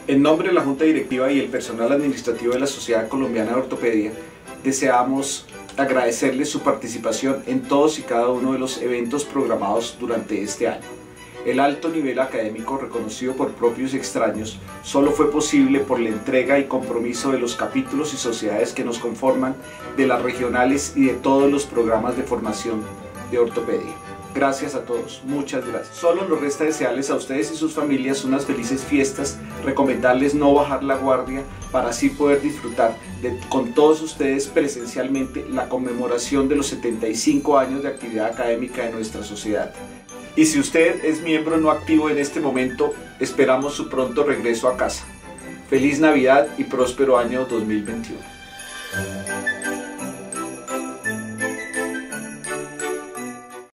En nombre de la Junta Directiva y el personal administrativo de la Sociedad Colombiana de Ortopedia, deseamos agradecerles su participación en todos y cada uno de los eventos programados durante este año. El alto nivel académico reconocido por propios y extraños solo fue posible por la entrega y compromiso de los capítulos y sociedades que nos conforman, de las regionales y de todos los programas de formación de ortopedia. Gracias a todos, muchas gracias. Solo nos resta desearles a ustedes y sus familias unas felices fiestas, recomendarles no bajar la guardia para así poder disfrutar con todos ustedes presencialmente la conmemoración de los 75 años de actividad académica de nuestra sociedad. Y si usted es miembro no activo en este momento, esperamos su pronto regreso a casa. Feliz Navidad y próspero año 2021.